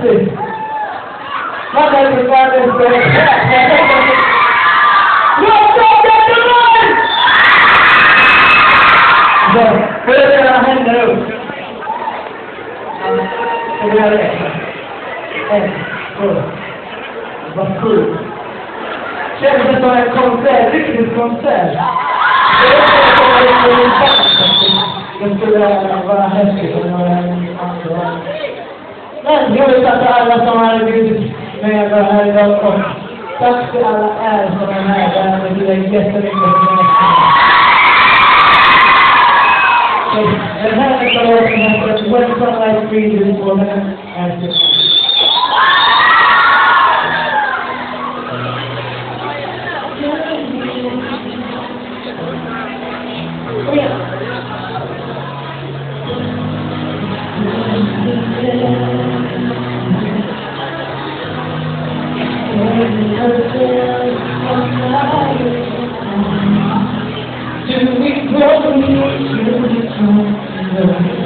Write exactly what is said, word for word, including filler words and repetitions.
fantastic. Not everybody is very What's up, everyone? Så, först ska jag hända upp. Så vi har räknat. En, två. Vad kul. Känns det som en konsert, riktigt konsert. Det skulle vara häftigt om några andra. Men jag vill tacka alla som har blivit med här idag. Och tack till alla er som är här. Det är jättemycket för mig. Den här är låten heter When Sunlight Freezes for them and oh yeah. Do we go to the